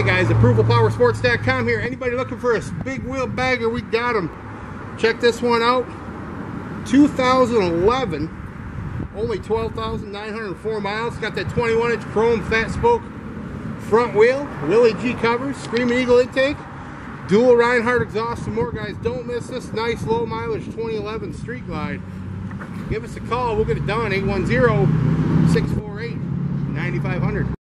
Hey guys, ApprovalPowerSports.com here. Anybody looking for a big wheel bagger, we got them. Check this one out. 2011, only 12,904 miles. Got that 21-inch chrome fat spoke front wheel, Willie G covers, Screaming Eagle intake, dual Reinhardt exhaust, and more. Guys, don't miss this nice low mileage 2011 Street Glide. Give us a call, we'll get it done. 810-648-9500.